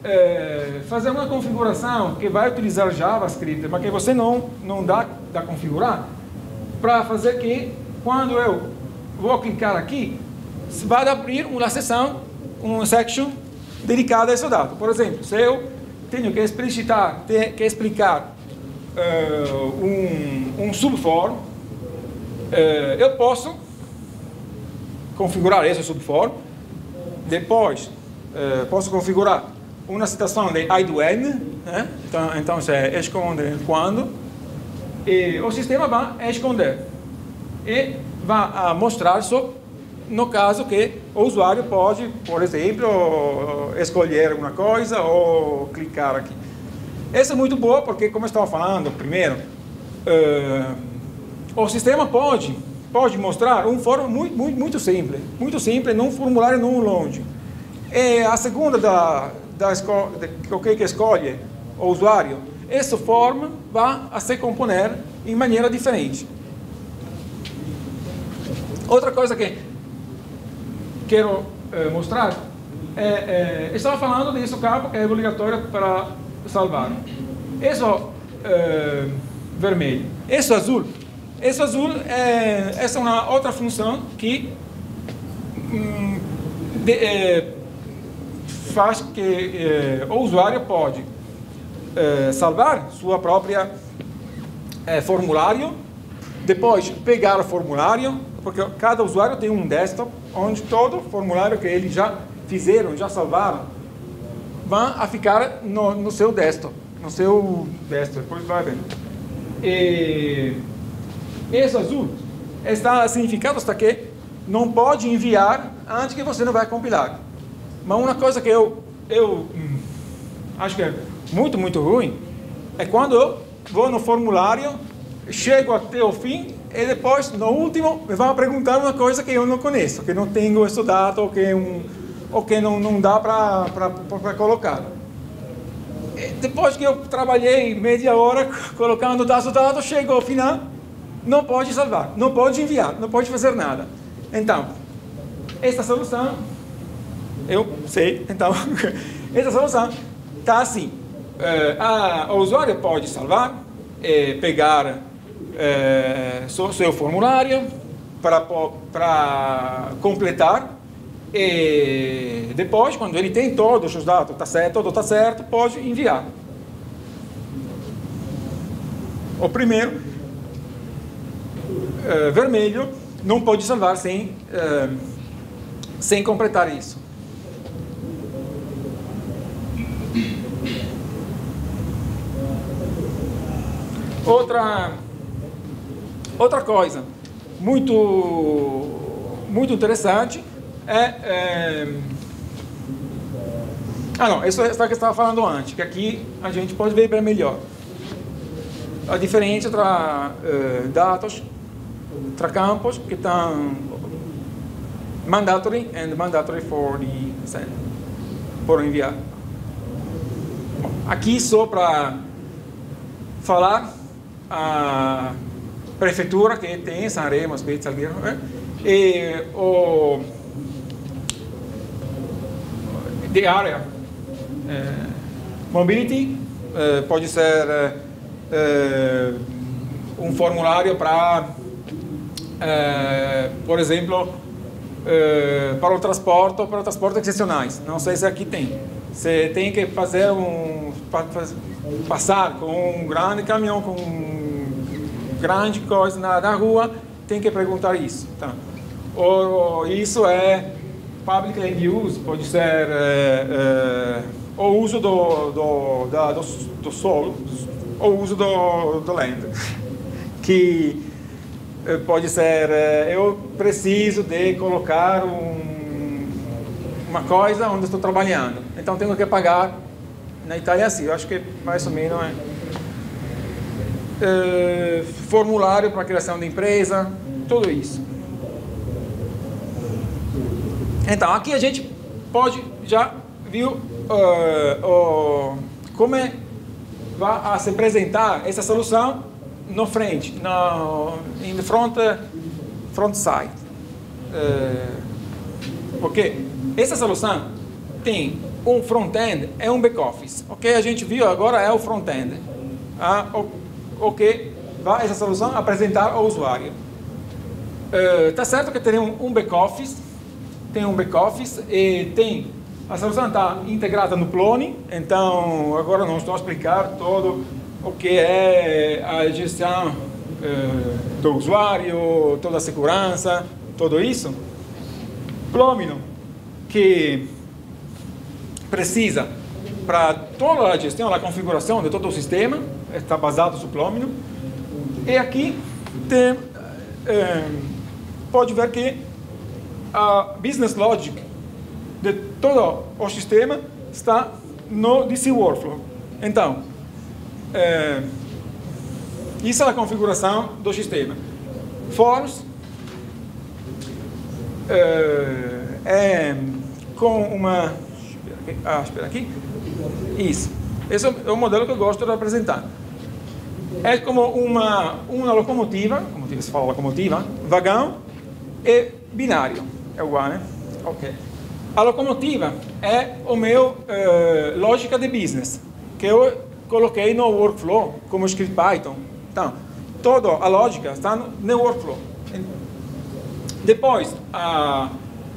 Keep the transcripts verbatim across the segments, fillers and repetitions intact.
é, fazer uma configuração que vai utilizar JavaScript, mas que você não, não dá para configurar, para fazer que, quando eu vou clicar aqui, vai abrir uma seção, uma section dedicada a esse dado. Por exemplo, se eu tenho que explicitar, ter, que explicar uh, um, um subform, uh, eu posso configurar esse subform, depois uh, posso configurar uma citação de I do N, né? Então, então você esconde quando, e o sistema vai esconder e vai mostrar só no caso que o usuário pode, por exemplo, escolher uma coisa ou clicar aqui. Essa é muito boa porque, como eu estava falando primeiro, uh, o sistema pode, pode mostrar um form muito, muito, muito simples, muito simples, num formulário não longe. E a segunda da, da esco o que escolhe o usuário, esse form vai a se componer em maneira diferente. Outra coisa que quero eh, mostrar é, é, estava falando desse campo que é obrigatório para salvar. Esse é, vermelho, esse azul, esse azul é essa é uma outra função que hum, de, é, faz que é, o usuário pode é, salvar sua própria é, formulário, depois pegar o formulário, porque cada usuário tem um desktop onde todo formulário que eles já fizeram, já salvaram, vai a ficar no, no seu desktop, no seu desktop, depois vai ver. E esse azul está significado está que não pode enviar antes que você não vai compilar. Mas uma coisa que eu, eu hum, acho que é muito, muito ruim, é quando eu vou no formulário, chego até o fim, e depois, no último, me vão perguntar uma coisa que eu não conheço, que não tenho estudado, ou que, um, ou que não, não dá para colocar. E depois que eu trabalhei meia hora colocando dados, dados, chego ao final, não pode salvar, não pode enviar, não pode fazer nada. Então, esta solução, eu sei, então, essa solução está assim. Uh, a, o usuário pode salvar, eh, pegar É, seu formulário para, para completar e depois, quando ele tem todos os dados, está certo, tudo está certo, pode enviar. O primeiro, é, vermelho, não pode salvar sem, é, sem completar isso. Outra Outra coisa muito, muito interessante é, é... Ah, não, isso é o que eu estava falando antes, que aqui a gente pode ver bem melhor. A diferença entre uh, dados, entre campos que estão mandatory and mandatory for the send, por enviar. Bom, aqui só para falar a prefeitura que tem Sanremo, Spezia, né? E o de área é, mobility é, pode ser é, um formulário para, é, por exemplo, é, para o transporte ou para o transporte excepcionais. Não sei se aqui tem. Você tem que fazer um passar com um grande caminhão com grande coisa na, na rua, tem que perguntar isso. Tá? Ou, isso é public land use, pode ser é, é, o uso do, do, da, do, do solo, o uso do, do land, que é, pode ser, é, eu preciso de colocar um, uma coisa onde estou trabalhando, então tenho que pagar. Na Itália assim, eu acho que mais ou menos é. Uh, formulário para criação de empresa, tudo isso. Então, aqui a gente pode já viu uh, uh, como é vai a se apresentar essa solução no frente, no in front front side. Uh, porque essa solução tem um front-end é um back-office. O que a gente viu agora é o front-end. Ah, o, o que vai essa solução apresentar ao usuário. Está uh, certo que tem um, um back-office, tem um back-office e tem, a solução está integrada no Plone, então agora não estou a explicar todo o que é a gestão uh, do usuário, toda a segurança, tudo isso. Plomino, que precisa para toda a gestão, a configuração de todo o sistema, está basado no Plomino. E aqui tem, é, pode ver que a business logic de todo o sistema está no D C Workflow. Então, é, isso é a configuração do sistema. Forms é, é com uma... Ah, espera aqui. Isso. Esse é o modelo que eu gosto de apresentar. É como uma, uma locomotiva, como se fala locomotiva, vagão e binário. É igual, né? Ok. A locomotiva é o meu eh, lógica de business, que eu coloquei no workflow como script Python. Então, toda a lógica está no, no workflow. Depois, a,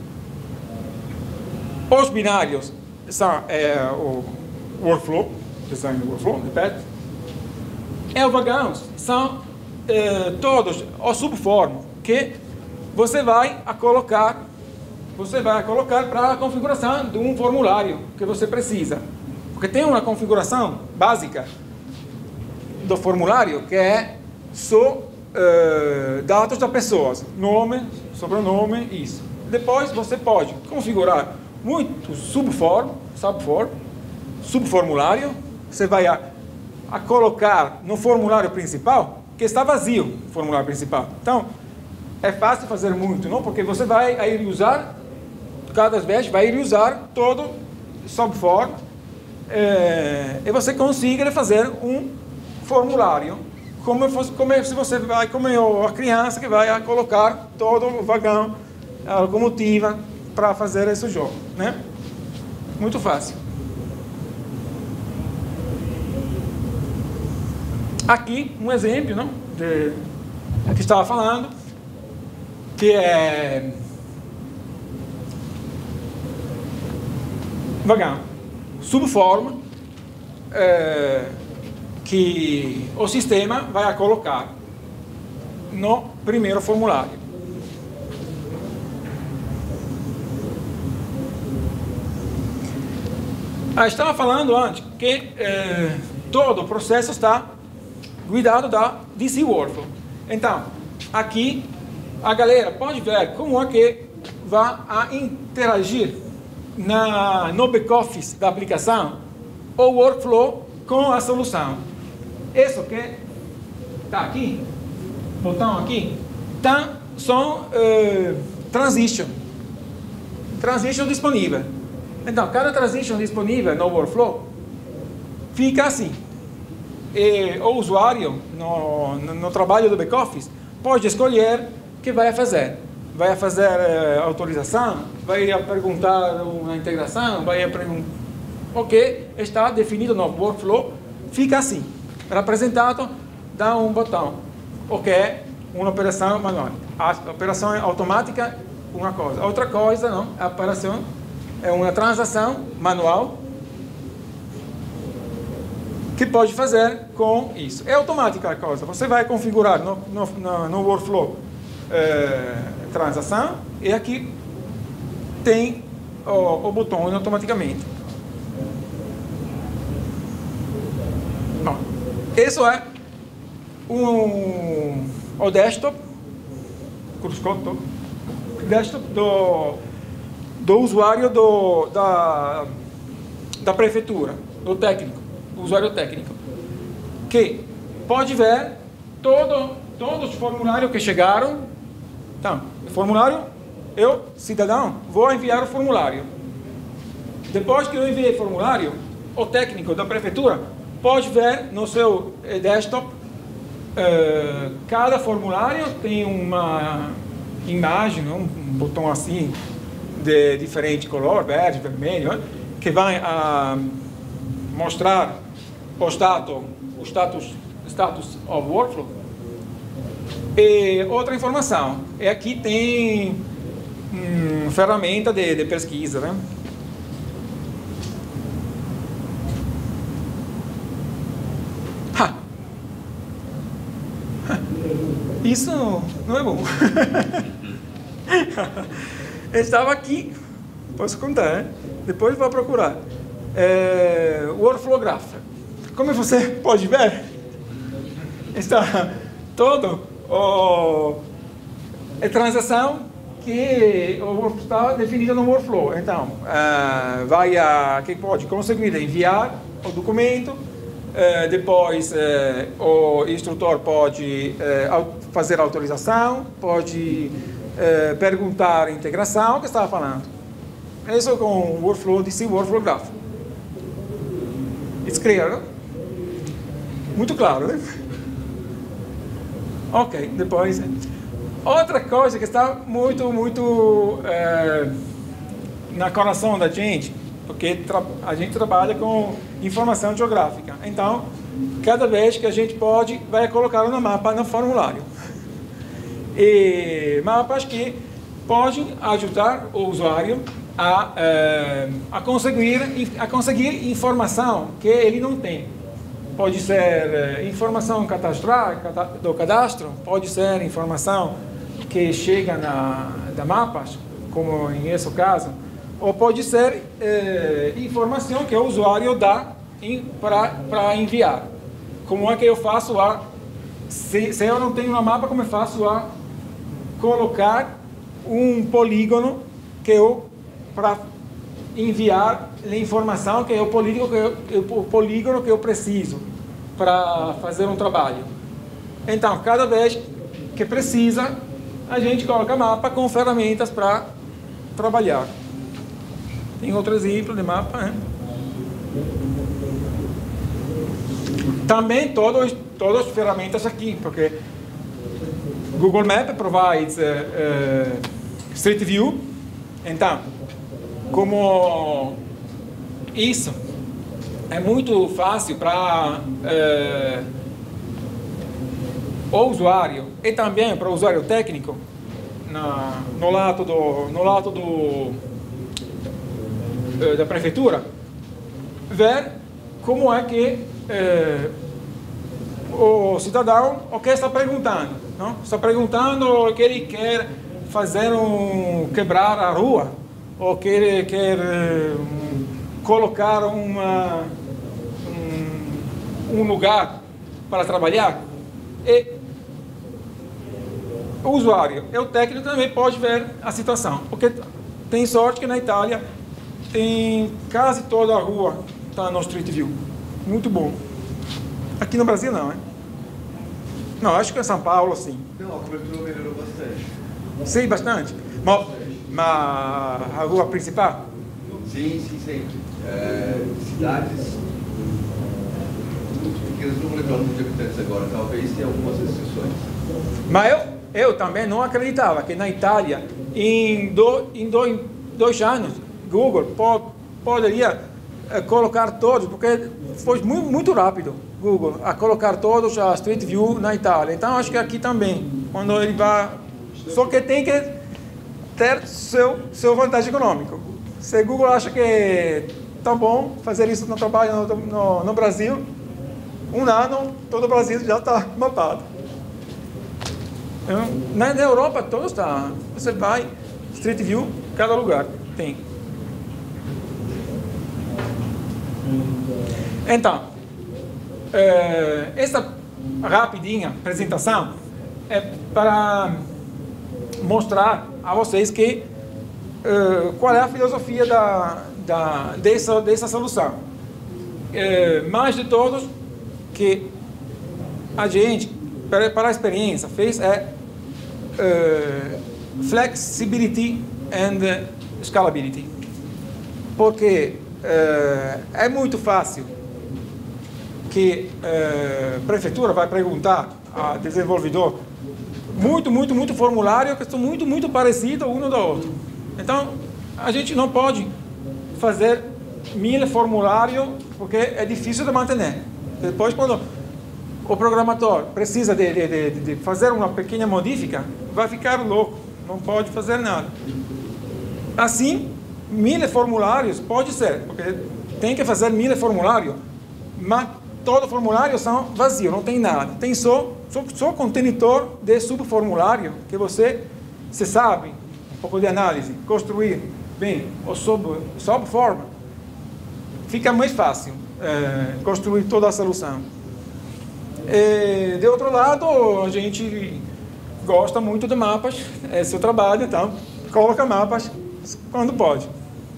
os binários são é, o workflow, design do workflow, repete. E os vagões são eh, todos o subform que você vai a colocar, você vai a colocar para a configuração de um formulário que você precisa. Porque tem uma configuração básica do formulário que é só eh, dados das pessoas, nome, sobrenome, isso. Depois você pode configurar muito subform, subform, subformulário, você vai a a colocar no formulário principal, que está vazio, o formulário principal. Então, é fácil fazer muito, não? Porque você vai aí usar, cada vez vai usar todo subform, é, e você consiga fazer um formulário, como, como se você vai, como a criança que vai a colocar todo o vagão, a locomotiva, para fazer esse jogo, né? Muito fácil. Aqui, um exemplo, não? De, que estava falando, que é vagão, subforma, é, que o sistema vai colocar no primeiro formulário. Ah, estava falando antes que é, todo o processo está cuidado da D C Workflow. Então, aqui a galera pode ver como é que vai a interagir na, no back-office da aplicação o workflow com a solução. Isso que está aqui, botão aqui, tá, são uh, transition. Transition disponível. Então, cada transition disponível no workflow fica assim. E o usuário, no, no, no trabalho do back-office, pode escolher o que vai fazer. Vai fazer uh, autorização, vai perguntar uma integração, vai perguntar... O que está definido no workflow fica assim, representado, dá um botão, o que é uma operação manual. A operação automática, uma coisa. Outra coisa, não, a operação é uma transação manual, que pode fazer com isso. É automática a coisa. Você vai configurar no, no, no, no workflow é, transação e aqui tem o, o botão automaticamente. Bom, isso é um, o desktop, desktop do, do usuário do, da, da prefeitura, do técnico. Usuário técnico, que pode ver todo, todos os formulários que chegaram. Então, formulário, eu, cidadão, vou enviar o formulário. Depois que eu enviei o formulário, o técnico da prefeitura pode ver no seu desktop, uh, cada formulário tem uma imagem, um botão assim, de diferente color, verde, vermelho, que vai a mostrar o status, o status, status of workflow. E outra informação, é aqui tem uma ferramenta de, de pesquisa, né? Ha. Isso não é bom. Estava aqui, posso contar, né? Depois vou procurar. É, Workflow Graph. Como você pode ver, está todo o, a transação que está definida no workflow. Então, uh, vai a que pode conseguir enviar o documento, uh, depois uh, o instrutor pode uh, fazer a autorização, pode uh, perguntar a integração que estava falando. Isso com o workflow de Workflow Graph. It's clear, não? Muito claro, né? Ok, depois... Outra coisa que está muito, muito é, na coração da gente, porque a gente trabalha com informação geográfica. Então, cada vez que a gente pode, vai colocar no mapa, no formulário. E mapas que podem ajudar o usuário a, é, a, conseguir, a conseguir informação que ele não tem. Pode ser é, informação cadastral, do cadastro, pode ser informação que chega na da mapas, como em esse caso, ou pode ser é, informação que o usuário dá para enviar. Como é que eu faço a... Se, se eu não tenho uma mapa, como eu faço a colocar um polígono que eu... para enviar a informação que é o polígono que eu, o polígono que eu preciso para fazer um trabalho. Então, cada vez que precisa, a gente coloca mapa com ferramentas para trabalhar. Tem outro exemplo de mapa, né? Também todos, todas as ferramentas aqui, porque Google Maps provides uh, uh, Street View. Então, como isso é muito fácil para uh, o usuário e também para o usuário técnico, na, no lado do, no lado do, uh, da prefeitura, ver como é que uh, o cidadão o que está perguntando, não? Está perguntando que ele quer fazer um quebrar a rua ou que ele quer um, colocar uma um, um lugar para trabalhar. E o usuário e o técnico também pode ver a situação, porque tem sorte que na Itália tem quase toda a rua está no Street View, muito bom. Aqui no Brasil não, é? Não, acho que em São Paulo sim. Não, a cobertura melhorou bastante. Sim, bastante. Mas, mas a rua principal? Sim, sim, sempre. É, cidades muito pequenas, não vou lembrar o número de habitantes agora, talvez tenha algumas restrições. Mas eu, eu também não acreditava que na Itália, em, do, em dois, dois anos, Google po, poderia é, colocar todos, porque foi muito, muito rápido, Google, a colocar todos a Street View na Itália. Então, acho que aqui também, quando ele vai... Só que tem que ter seu, seu vantagem econômica. Se Google acha que tá bom fazer isso no trabalho no, no, no Brasil, um ano, todo o Brasil já está mapado. Na, na Europa, todo está. Você vai, Street View, cada lugar tem. Então, é, essa rapidinha apresentação é para mostrar a vocês que uh, qual é a filosofia da, da, dessa, dessa solução. Uh, mais de todos que a gente, para, para a experiência, fez é uh, flexibility and scalability. Porque uh, é muito fácil que a uh, prefeitura vai perguntar ao desenvolvedor muito, muito, muito formulário que são muito, muito parecidos um do outro. Então, a gente não pode fazer mil formulários, porque é difícil de manter. Depois, quando o programador precisa de, de, de, de fazer uma pequena modifica, vai ficar louco, não pode fazer nada. Assim, mil formulários pode ser, porque tem que fazer mil formulários, mas todo formulário são vazio, não tem nada. Tem só, só, só contentor de subformulário, que você, você sabe, um pouco de análise, construir bem o sub, subforma, fica mais fácil é, construir toda a solução. E, de outro lado, a gente gosta muito de mapas, é seu trabalho, então coloca mapas quando pode.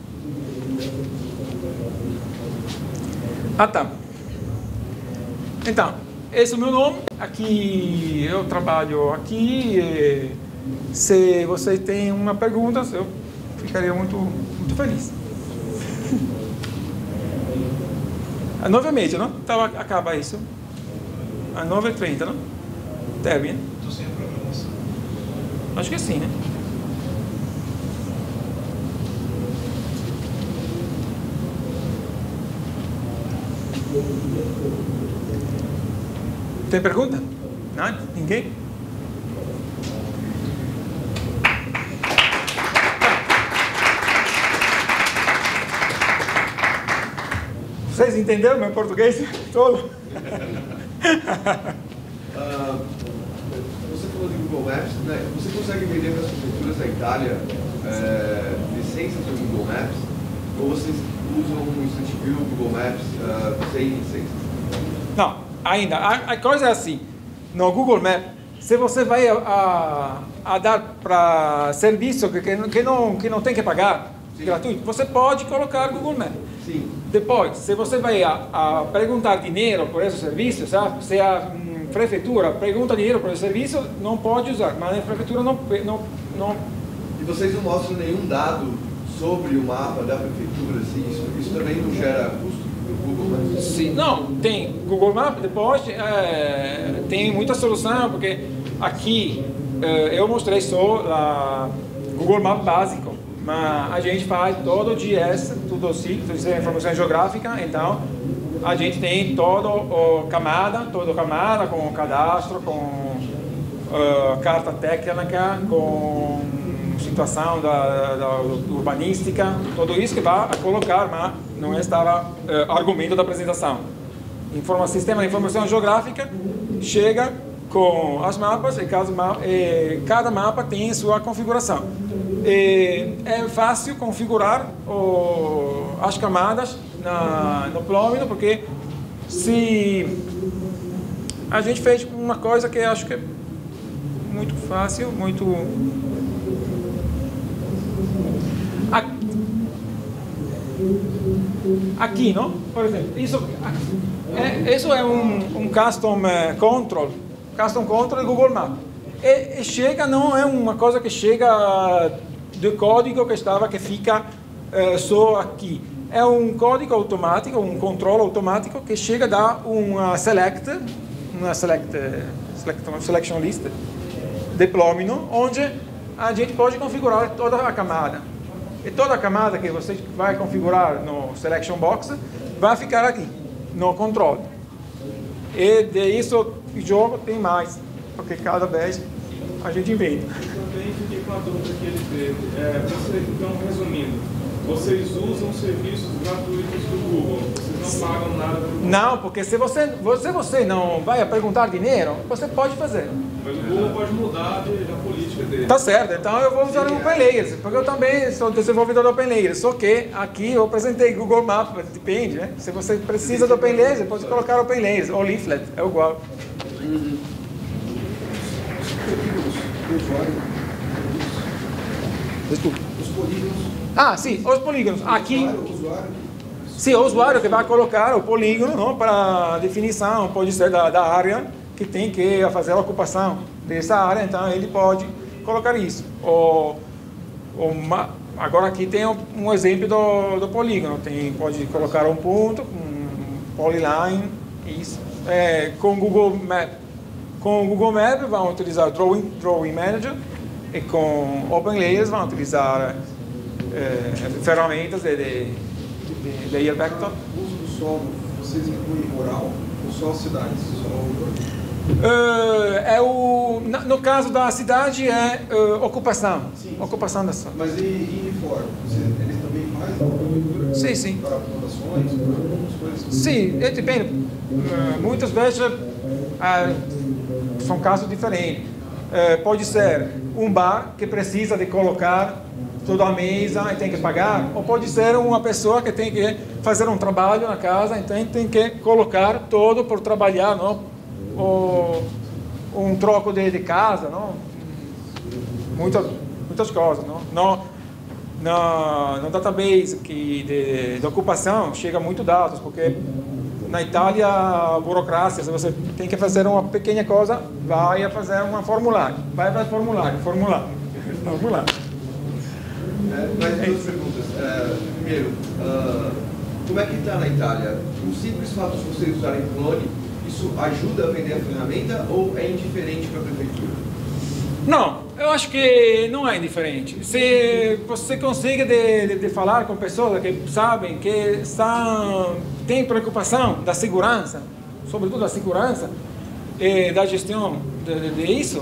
Ah, tá. Então, esse é o meu nome. Aqui eu trabalho aqui. E, se vocês têm uma pergunta, eu ficaria muito, muito feliz. Às nove e meia, não? Então acaba isso. Às nove e trinta, não? Termina. Estou sem a programação. Acho que sim, né? Tem pergunta? Nada? Ninguém? Vocês entenderam meu português todo? Uh, você falou de Google Maps, né? Você consegue vender para as prefeituras da Itália é, licenças do Google Maps? Ou vocês usam o Street View, Google Maps uh, sem licença? Não, ainda. A, a coisa é assim. No Google Maps, se você vai a, a, a dar para serviço que, que, não, que não tem que pagar, sim, gratuito, você pode colocar Google Maps. Sim. Depois, se você vai a, a perguntar dinheiro por esse serviço, sabe? Se a hum, prefeitura pergunta dinheiro por esse serviço, não pode usar, mas a prefeitura não, não, não... E vocês não mostram nenhum dado sobre o mapa da prefeitura, assim, isso, isso também não gera custo no Google Maps? Sim, não, tem Google Maps, depois é, tem muita solução, porque aqui é, eu mostrei só a Google Maps básico, mas a gente faz todo o G S, tudo assim, tudo isso é informação geográfica, então a gente tem toda a camada, toda a camada com cadastro, com uh, carta técnica, com situação da, da urbanística, tudo isso que vai colocar, mas não estava uh, argumento da apresentação. Informa, sistema de informação geográfica chega com as mapas e cada, mapa, e cada mapa tem sua configuração. E é fácil configurar o, as camadas na, no plano, porque se a gente fez uma coisa que eu acho que é muito fácil, muito... Aqui, não? Por exemplo, isso é, isso é um, um custom control, custom control do Google Maps. E, e chega, não é uma coisa que chega do código que estava, que fica uh, só aqui. É um código automático, um controle automático que chega a dar uma select, uma select, select selection list, deployment, onde a gente pode configurar toda a camada. E toda a camada que você vai configurar no selection box vai ficar aqui, no controle. E de isso o jogo tem mais, porque cada vez a gente inventa. Também fiquei com a dúvida que ele teve. É, você, então, resumindo, vocês usam serviços gratuitos do Google, vocês não pagam nada para o Google? Não, porque se você, você, você não vai perguntar dinheiro, você pode fazer. Mas o Google pode mudar de, da política dele. Tá certo, então eu vou usar o OpenLayers, porque eu também sou desenvolvedor do OpenLayers, só que aqui eu apresentei Google Maps, depende, né? Se você precisa do OpenLayers, pode colocar OpenLayers, ou Leaflet, é igual. Uhum. Os polígonos. Ah, sim, os polígonos. Aqui, O usuário. sim, o usuário que vai colocar o polígono, não, para definição, pode ser da, da área que tem que fazer a ocupação dessa área, então ele pode colocar isso. O, o, agora aqui tem um exemplo do, do polígono, tem, pode colocar um ponto, um polyline, isso. É, com Google Maps, com o Google Maps vão utilizar o Drawing, Drawing Manager e com OpenLayers vão utilizar é, ferramentas de, de, de layer vector. O uso do solo, vocês incluem rural ou só cidades? Só... Uh, é o, no caso da cidade é uh, ocupação, sim, ocupação da solo. Mas e, e fora? Você, eles também fazem agricultura? Sim, sim. Para plantações, para algumas coisas? Sim, depende. Uh, muitas vezes uh, são casos diferentes. Uh, pode ser um bar que precisa de colocar toda a mesa e tem que pagar, ou pode ser uma pessoa que tem que fazer um trabalho na casa, então tem que colocar todo por trabalhar, não? Ou um troco de, de casa, não? Muitas, muitas coisas, não? No, no, no database que de, de ocupação chega muito dados, porque na Itália a burocracia, se você tem que fazer uma pequena coisa, vai fazer uma formulário, vai para formulário, formulário, formulário. É, mais duas perguntas. É, primeiro, uh, como é que está na Itália? O simples fato de vocês usarem clone, isso ajuda a vender a ferramenta ou é indiferente para a prefeitura? Não, eu acho que não é indiferente. Se você consegue de, de, de falar com pessoas que sabem, que estão, têm preocupação da segurança, sobretudo da segurança e da gestão de, de, de isso,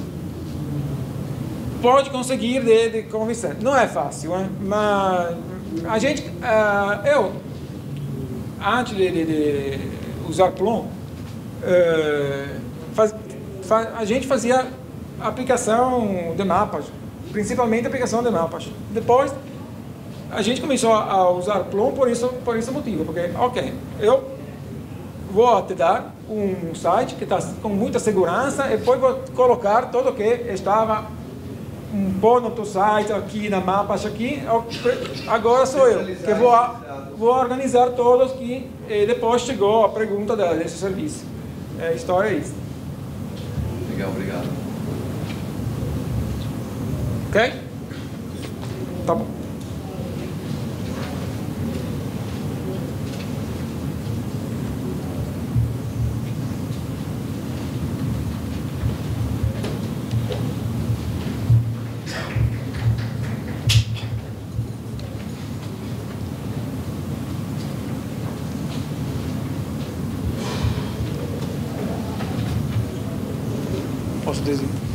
pode conseguir de, de convencer. Não é fácil, hein? Mas a gente, uh, eu, antes de, de, de usar Plum, uh, faz, faz, a gente fazia aplicação de mapas, principalmente aplicação de mapas. Depois, a gente começou a usar Plum por isso, por esse motivo, porque, ok, eu vou te dar um site que está com muita segurança e depois vou colocar tudo que estava um pôr no teu site, aqui na mapas, aqui, agora sou eu, que vou, vou organizar todos que e depois chegou a pergunta desse serviço. É, a história é isso. Legal, obrigado. Ok? Tá bom. Posso dizer?